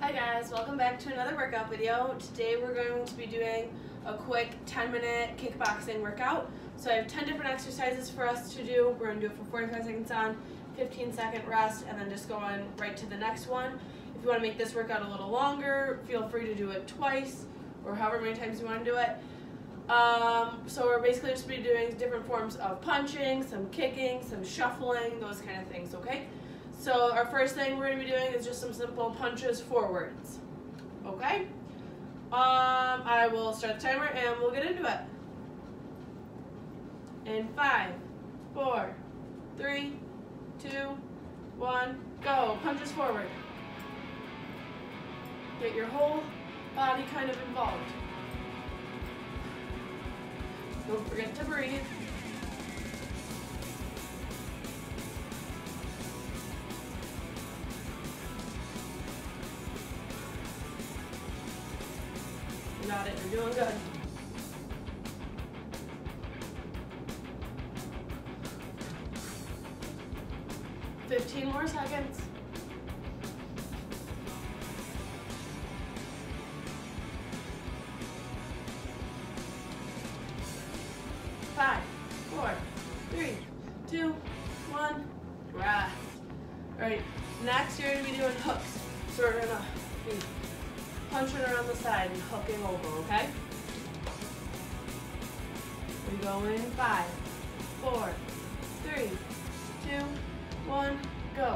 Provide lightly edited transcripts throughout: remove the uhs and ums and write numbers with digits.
Hi guys, welcome back to another workout video. Today we're going to be doing a quick 10-minute kickboxing workout. So I have 10 different exercises for us to do. We're going to do it for 45 seconds on, 15-second rest, and then just go on right to the next one. If you want to make this workout a little longer, feel free to do it twice or however many times you want to do it. So we're basically just be doing different forms of punching, some kicking, some shuffling, those kind of things, okay? So our first thing we're going to be doing is just some simple punches forwards, okay? I will start the timer and we'll get into it. In 5, 4, 3, 2, 1, go. Punches forward. Get your whole body kind of involved. Don't forget to breathe. You got it, you're doing good. Fifteen more seconds. 5, 4, 3, 2, 1, rest. Alright, next you're going to be doing hooks. So we're going to be punching around the side and hooking over, okay? We go in 5, 4, 3, 2, 1, go.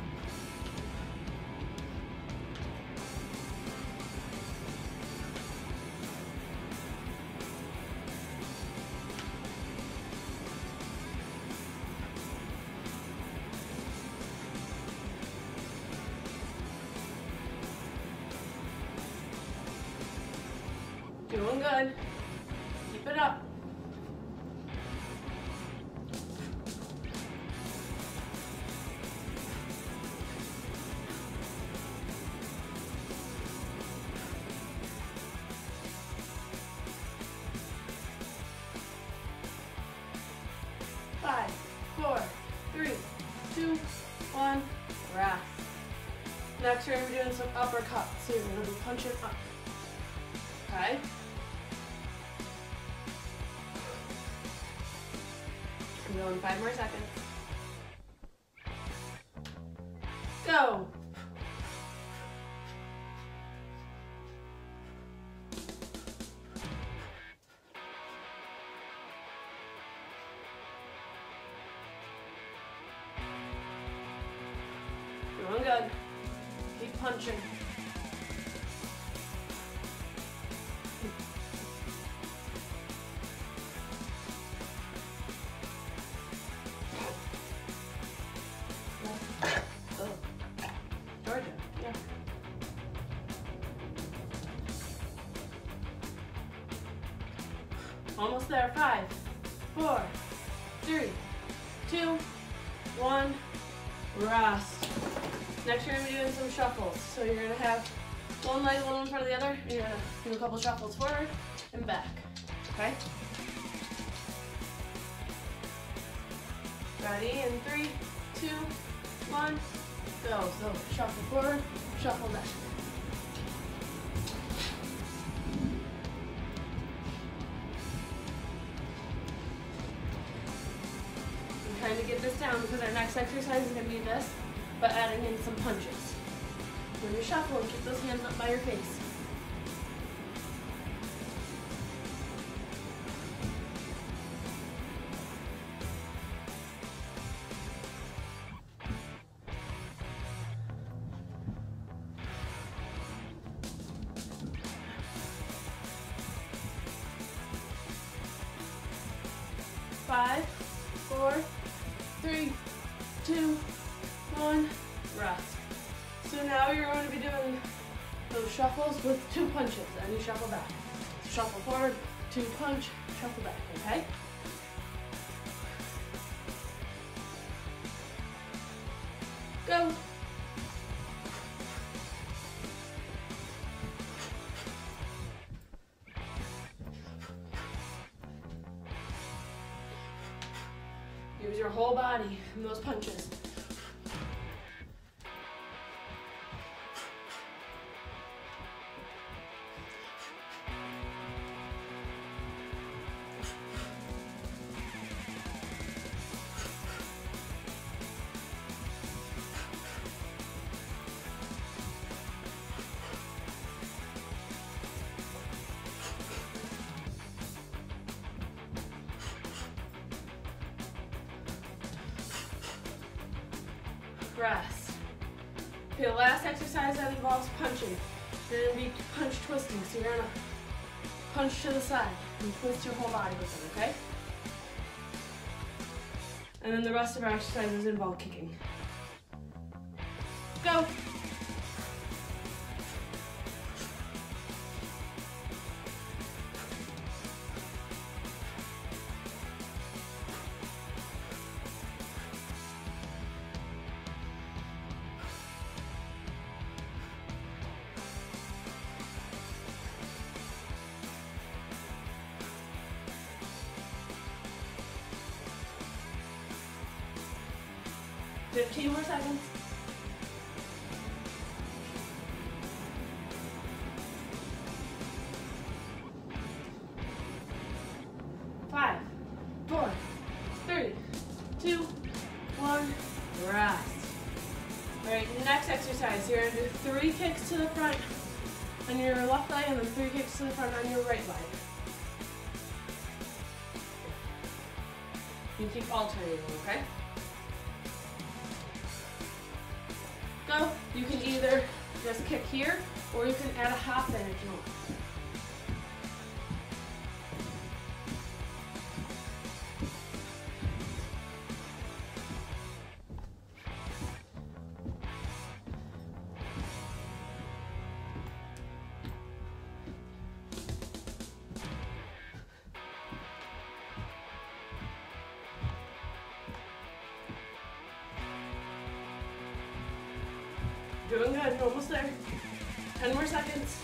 Doing good. Keep it up. Five, 4, 3, 2, 1, rest. Next, we're going to be doing some uppercuts. So you're going to be punching up. Okay? I'm going 5 more seconds. Go! Doing good. Keep punching. Georgia, yeah. Almost there. 5, 4, 3, 2, 1, rest. Next, you're going to be doing some shuffles. So you're going to have one leg one in front of the other. You're going to do a couple shuffles forward and back. Okay? Ready? In 3, 2, 1, go. So shuffle forward, shuffle back. I'm trying to get this down because our next exercise is going to be this, but adding in some punches. When you're shuffling, keep those hands up by your face. Five, 4, 3, 2, 1, rest. So now you're going to be doing those shuffles with 2 punches, and you shuffle back. So shuffle forward, 2 punch, shuffle back, okay? Go. Use your whole body in those punches. Rest. Okay, the last exercise that involves punching. You're gonna be punch twisting, so you're gonna punch to the side and twist your whole body with it, okay? And then the rest of our exercises involve kicking. Go! More seconds. 5, 4, 3, 2, 1, rest. All right, next exercise, you're gonna do 3 kicks to the front on your left leg and then 3 kicks to the front on your right leg. You keep alternating, okay? Go. You can either just kick here or you can add a hop in if you want. Doing good, almost there. 10 more seconds.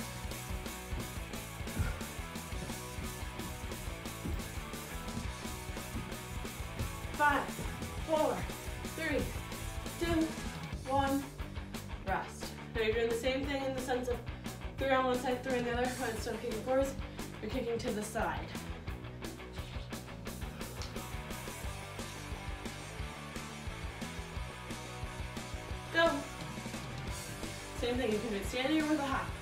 5, 4, 3, 2, 1, rest. Now you're doing the same thing in the sense of 3 on one side, 3 on the other. Instead of kicking forwards, you're kicking to the side. Go. Same thing, you can do it standing or with a hop.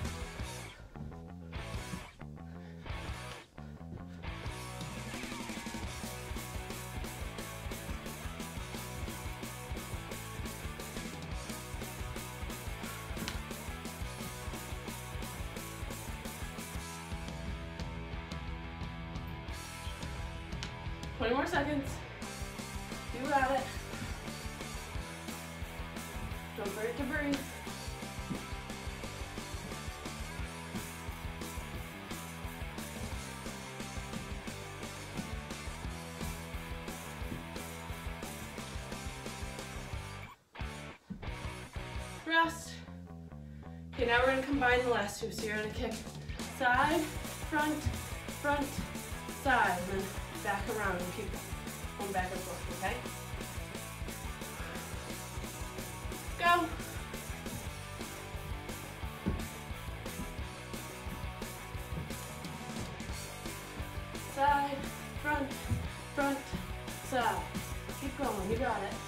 Twenty more seconds. You got it. Don't forget to breathe. Rest. Okay, now we're going to combine the last two. So you're going to kick side, front, front, side, and then back around and keep going back and forth, okay? Go. Side, front, front, side. Keep going, you got it.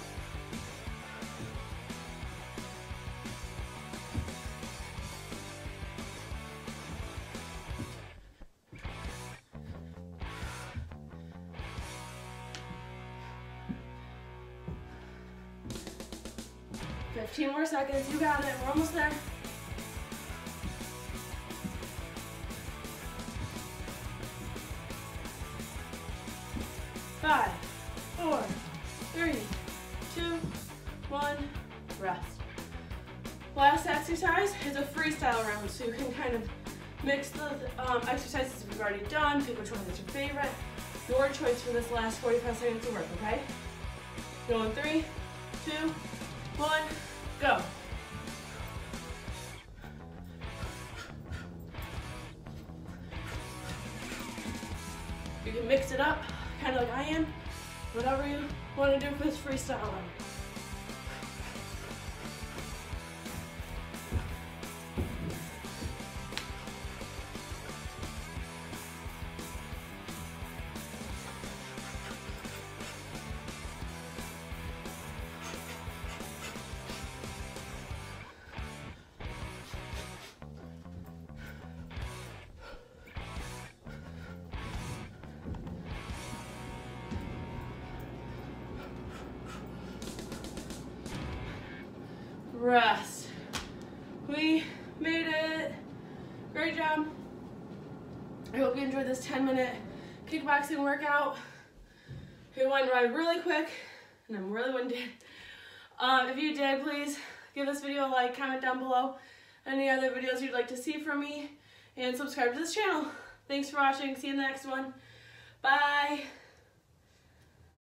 Fifteen more seconds, you got it, we're almost there. Five, 4, 3, 2, 1, rest. Last exercise is a freestyle round, so you can kind of mix the exercises we've already done, pick which one is your favorite. Your choice for this last 45 seconds of work, okay? Go in 3, 2, 1, go. You can mix it up, kind of like I am, whatever you want to do for this freestyle round. rest. We made it. Great job. I hope you enjoyed this 10-minute kickboxing workout. It went by really quick, and I'm really winded. If you did, please give this video a like, comment down below any other videos you'd like to see from me, and subscribe to this channel. Thanks for watching. See you in the next one. Bye.